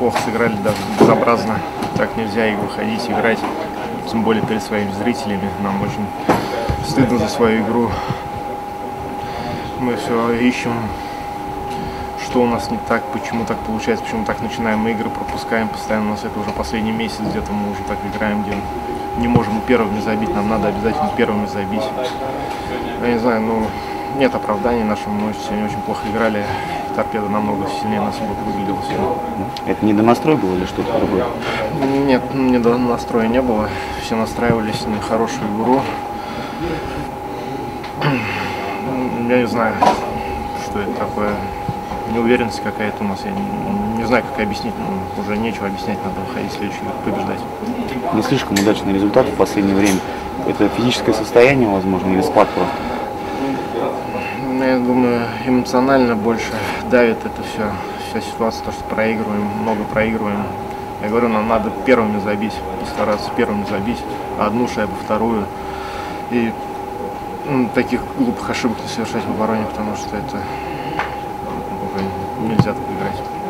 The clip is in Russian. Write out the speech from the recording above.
плохо сыграли, даже безобразно. Так нельзя и выходить, играть, тем более перед своими зрителями. Нам очень стыдно за свою игру. Мы все ищем, что у нас не так, почему так получается, почему так начинаем мы игры, пропускаем постоянно. У нас это уже последний месяц, где-то мы уже так играем, где не можем первыми забить, нам надо обязательно первыми забить. Я не знаю, ну, нет оправданий нашим, мы сегодня очень плохо играли. Торпедо намного сильнее нас выглядела сегодня. Это недонастрой был или что-то другое? Нет, недонастроя не было. Все настраивались на хорошую игру. Я не знаю, что это такое. Неуверенность какая-то у нас. Я не знаю, как объяснить. Уже нечего объяснять, надо выходить в следующий год, побеждать. Не слишком удачный результат в последнее время. Это физическое состояние, возможно, или спад просто? Я думаю, эмоционально больше давит это все, вся ситуация, то, что проигрываем, много проигрываем. Я говорю, нам надо первыми забить, постараться первыми забить, одну шайбу, вторую. И таких глупых ошибок не совершать в обороне, потому что это нельзя так играть.